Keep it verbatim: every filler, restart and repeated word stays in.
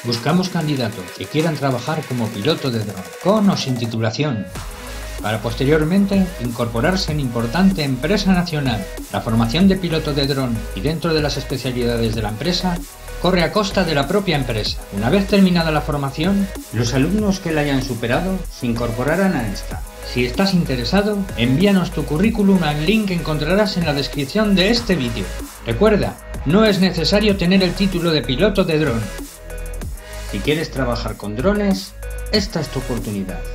Buscamos candidatos que quieran trabajar como piloto de dron, con o sin titulación, para posteriormente incorporarse en importante empresa nacional. La formación de piloto de dron y dentro de las especialidades de la empresa corre a costa de la propia empresa. Una vez terminada la formación, los alumnos que la hayan superado se incorporarán a esta. Si estás interesado, envíanos tu currículum al link que encontrarás en la descripción de este vídeo. Recuerda, no es necesario tener el título de piloto de dron. Si quieres trabajar con drones, esta es tu oportunidad.